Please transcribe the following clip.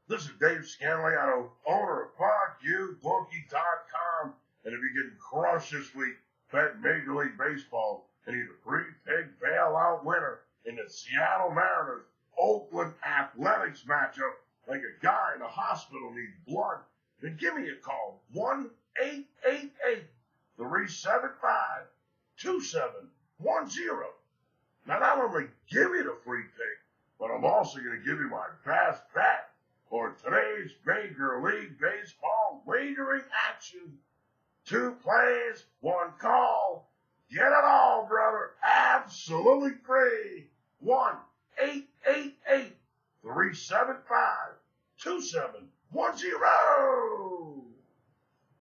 This is Dave Scanley, owner of PodQBookie.com. And if you're getting crushed this week, bet Major League Baseball and need a free pick bailout winner in the Seattle Mariners Oakland Athletics matchup, like a guy in a hospital needs blood, then give me a call, 1-888-375-2710. Now, not only give you the free pick, but I'm also going to give you my best bet for today's Major League Baseball wagering action. 2 plays, 1 call. Get it all, brother. Absolutely free. 1-888-375-2710.